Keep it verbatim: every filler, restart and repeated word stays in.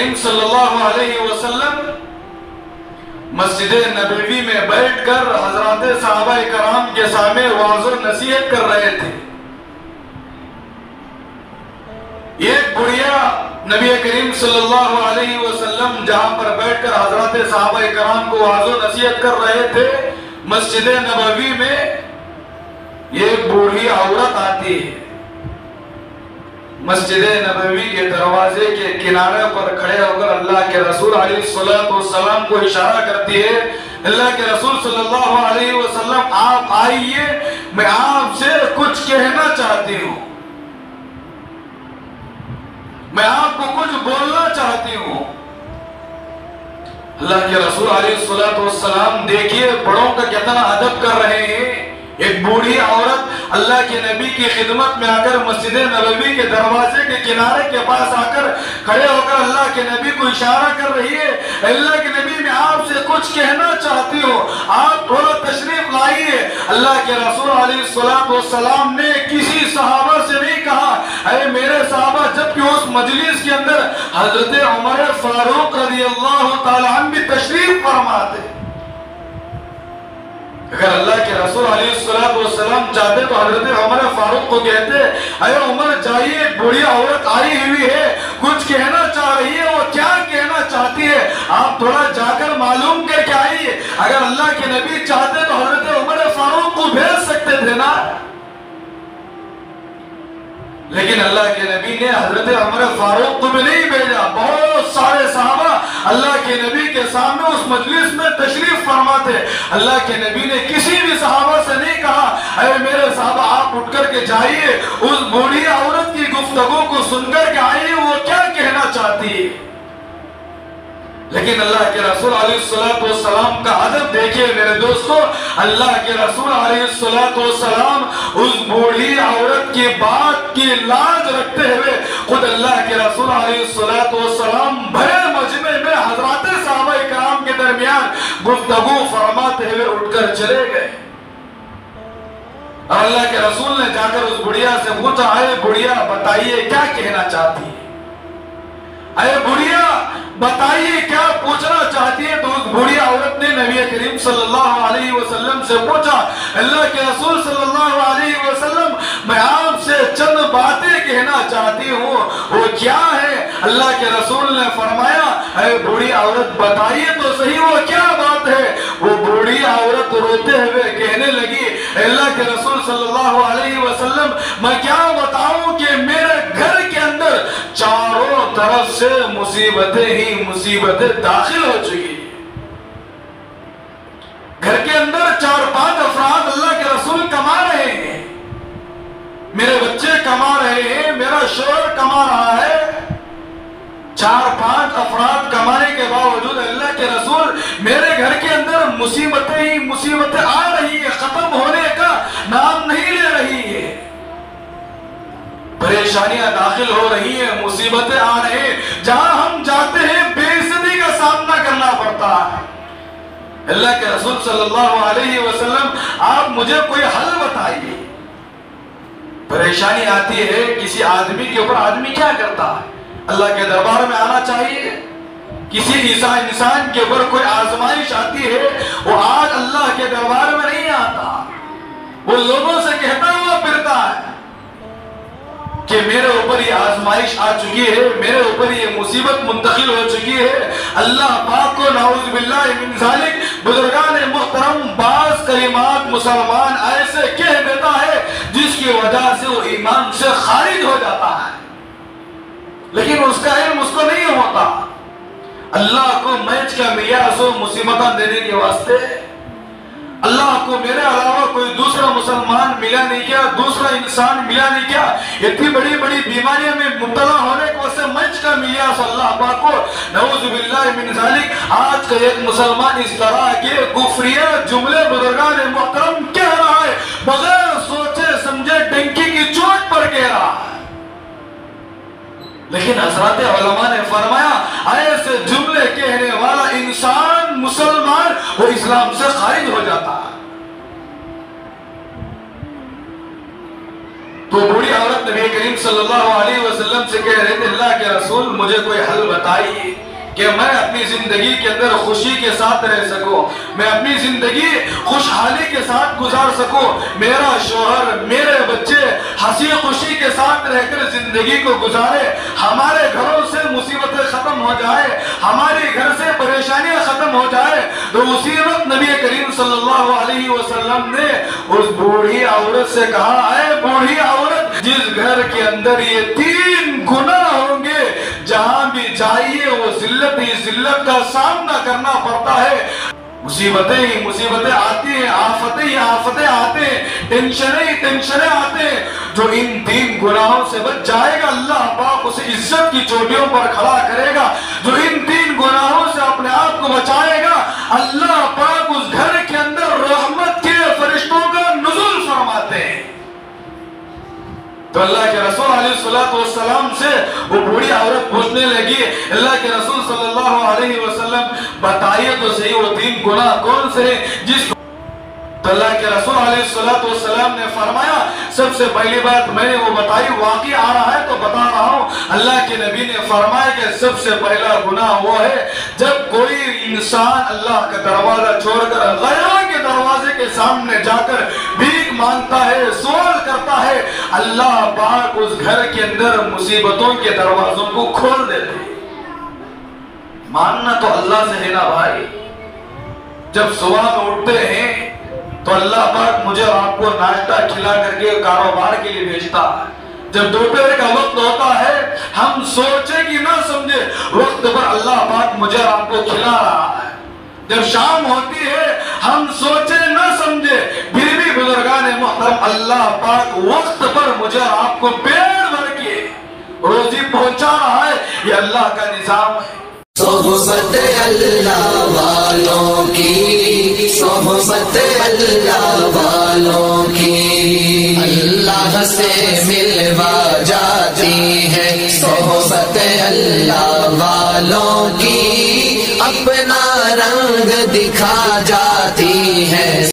کریم صلی اللہ علیہ وسلم مسجد نبوی میں بیٹھ کر حضرات صحابہ کرام کے سامنے وعظ و نصیحت کر رہے تھے۔ ایک بڑھیا نبی کریم صلی اللہ علیہ وسلم جہاں پر بیٹھ کر حضرات صحابہ کرام کو وعظ و نصیحت کر رہے تھے، مسجد نبوی میں ایک بوڑھی عورت آتی ہے، مسجد نبوی کے دروازے کے کنارے پر کھڑے ہو کر اللہ کے رسول علیہ السلام کو اشارہ کرتی ہے، اللہ کے رسول صلی اللہ علیہ وسلم آپ آئیے، میں آپ سے کچھ کہنا چاہتی ہوں، میں آپ کو کچھ بولنا چاہتی ہوں۔ اللہ کے رسول علیہ السلام دیکھیے بڑوں کا کتنا ادب کر رہے ہیں۔ ایک بوڑھی عورت اللہ کے نبی کی خدمت میں آ کر مسجد نبوی کے دروازے کے کنارے کے پاس آ کر کھڑے ہو کر اللہ کے نبی کو اشارہ کر رہی ہے، اللہ کے نبی میں آپ سے کچھ کہنا چاہتی ہوں، آپ تھوڑا تشریف لائیے۔ اللہ کے رسول علیہ السلام نے کسی صحابہ سے نہیں کہا اے میرے صحابہ، جبکہ اس مجلس کے اندر حضرت عمر فاروق رضی اللہ تعالیٰ عنہ بھی تشریف فرما تھے۔ اگر اللہ کے رسول علیہ السلام چاہتے تو حضرت عمر فاروق کو کہتے اے عمر جائیے، بڑی عورت آئی ہوئی ہے، کچھ کہنا چاہ رہی ہے، وہ کیا کہنا چاہتی ہے آپ تھوڑا جا کر معلوم کر کے آئیے۔ اگر اللہ کے نبی چاہتے تو حضرت عمر فاروق کو بھیج سکتے تھے نا، لیکن اللہ کے نبی نے حضرت عمر فاروق کو بھی نہیں بھیجا۔ بہت سارے صحابہ اللہ کے نبی کے سامنے اس مجلس میں تشریف فرما تھے۔ اللہ کے نبی نے کسی بھی صحابہ سے نہیں کہا اے میرے صحابہ آپ اٹھ کر کے جائیے، اس بوڑھی عورت کی گفتگو کو سن کر کے آئیے، وہ کیا کہنا چاہتی ہے۔ لیکن اللہ کے رسول علیہ السلام کا ادب دیکھیے میرے دوستو، اللہ کے رسول علیہ السلام اس بوڑھی عورت کی بات کی لاج رکھتے ہوئے خود اللہ کے رسول علیہ السلام بھرے مجمع میں حضرات صحابہ کرام کے درمیان گفتگو فرماتے ہوئے اٹھ کر چلے گئے۔ اور اللہ کے رسول نے جا کر اس بڑھیا سے پوچھا اے بڑھیا بتائیے کیا کہنا چاہتی ہے، اے بڑھیا بتائیے کیا پوچھنا چاہتی ہے۔ تو اس بڑھی عورت نے نبی کریم صلی اللہ علیہ وسلم سے پوچھا اللہ کے رسول صلی اللہ علیہ وسلم میں آپ سے چند باتیں کہنا چاہتی ہوں، وہ کیا ہے؟ اللہ کے رسول نے فرمایا اے بڑھی عورت بتائیے تو صحیح وہ کیا بات ہے۔ وہ بڑھی عورت روتے ہوئے کہنے لگی اللہ کے رسول صلی اللہ علیہ وسلم میں کیا بتاؤں کہ میرے گھر کے اندر چاروں طرف سے مصیبتیں ہی مصیبتیں داخل ہو چکی ہیں۔ گھر کے اندر چار پانچ افراد اللہ کے رسول کما رہے ہیں، میرے بچے کما رہے ہیں، میرا شوہر کما رہا ہے، چار پانچ افراد کمانے کے باوجود اللہ کے رسول میرے گھر کے اندر مصیبتیں ہی مصیبتیں آ رہی ہیں، ختم ہونے کا نام نہیں لے رہی ہے، پریشانیاں داخل ہو رہی ہیں، مصیبتیں آ رہی ہیں، جہاں ہم جاتے ہیں بے عزتی کا سامنا کرنا پڑتا ہے۔ اللہ کے رسول صلی اللہ علیہ وسلم آپ مجھے کوئی حل بتائیے۔ پریشانی آتی ہے کسی آدمی کے اوپر، آدمی کیا کرتا ہے؟ اللہ کے دربار میں آنا چاہیے۔ کسی انسان کے اوپر کوئی آزمائش آتی ہے، وہ آج اللہ کے دربار میں نہیں آتا، وہ لوگوں سے کہتا ہوا پھرتا ہے کہ میرے اوپر یہ آزمائش آ چکی ہے، میرے اوپر یہ مصیبت منتقل ہو چکی ہے۔ اللہ پاک کو نعوذ باللہ من ذالک بزرگان محترم بعض کلمات مسلمان ایسے کہہ دیتا ہے جس کی وجہ سے وہ ایمان سے خارج ہو جاتا ہے، لیکن اس کا علم اس کو نہیں ہوتا۔ اللہ کو میچ کا معیار سو مصیبتیں دینے کے واسطے اللہ کو میرے علاوہ کوئی دوسرا مسلمان ملا نہیں کیا، دوسرا انسان ملا نہیں کیا۔ اتنی بڑی بڑی بیماریوں میں مبتلا ہونے کو سے منچ کا ملیاس اللہ پاک کو نعوذ باللہ من ذالک۔ آج کا ایک مسلمان اس طرح کے کفریہ جملے بزرگان محترم کہہ رہا ہے، بغیر سوچے سمجھے ڈنکی کی چوٹ پر کہہ رہا ہے، لیکن حضرات علماء نے فرمایا ایسے جملے کہنے والا انسان مسلمان وہ اسلام سے خارج ہو جاتا ہے۔ تو بوڑھی عورت نبی کریم صلی اللہ علیہ وسلم سے کہہ رہے تھے اللہ کے رسول مجھے کوئی حل بتائیے کہ میں اپنی زندگی کے اندر خوشی کے ساتھ رہ سکوں، میں اپنی زندگی خوشحالی کے ساتھ گزار سکوں، میرا شوہر میرے بچے ہنسی خوشی کے ساتھ رہ کر زندگی کو گزارے، ہمارے گھروں سے مصیبتیں ختم ہو جائے، ہمارے گھر سے پریشانیاں ختم ہو جائے۔ تو اسی وقت نبی کریم صلی اللہ علیہ وسلم نے اس بوڑھی عورت سے کہا اے بوڑھی عورت، جس گھر کے اندر یہ تین گناہ ہوں گے جہاں بھی جائیے وہ ذلت ہی ذلت کا سامنا کرنا پڑتا ہے، مصیبتیں ہی مصیبتیں آتی ہیں، آفتیں ہی آفتیں آتے ہیں، ٹینشنیں ہی ٹینشنیں آتے ہیں۔ جو ان تین گناہوں سے بچ جائے گا اللہ پاک اسے عزت کی چوٹیوں پر کھڑا کرے گا۔ جو ان تین گناہوں سے اپنے آپ کو بچائے گا اللہ پاک اس گھر کے اندر رحمت کے فرشتوں کا نزول فرماتے ہیں۔ تو اللہ کے رسول علیہ السلام سے وہ بوڑھی عورت پوچھنے لگی اللہ کے رسول صلی اللہ علیہ وسلم بتائیے تو صحیح وہ تین گناہ کون سے ہیں جس تو اللہ کے رسول علیہ السلام نے فرمایا سب سے پہلی بات میں نے وہ بتائی، واقعی آ رہا ہے تو بتا رہا ہوں، اللہ کے نبی نے فرمایا کہ سب سے پہلا گناہ وہ ہے جب کوئی انسان اللہ کا دروازہ چھوڑ کر غیروں کے دروازے کے سامنے جا کر بھیک مانگتا ہے، سوال کرتا ہے، اللہ پاک اس گھر کے اندر مصیبتوں کے دروازوں کو کھول دیتے ہیں۔ ماننا تو اللہ سے ہے نا بھائی، جب صبح میں اٹھتے ہیں تو اللہ پاک مجھے اور آپ کو ناشتہ کھلا کر کے کاروبار کے لیے بھیجتا ہے، جب دوپہر کا وقت ہوتا ہے ہم سوچے کہ نہ سمجھے وقت پر اللہ پاک مجھے اور آپ کو کھلا رہا ہے، جب شام ہوتی ہے ہم سوچے نہ سمجھے پھر بھی بزرگان محترم اللہ پاک وقت پر مجھے اور آپ کو پیٹ بھر کے روزی پہنچا رہا ہے، یہ اللہ کا نظام ہے۔ صحبت اللہ والوں کی، صحبت اللہ والوں کی اللہ سے ملوا جاتی ہے، صحبت اللہ والوں کی اپنا رنگ دکھا جاتی ہے۔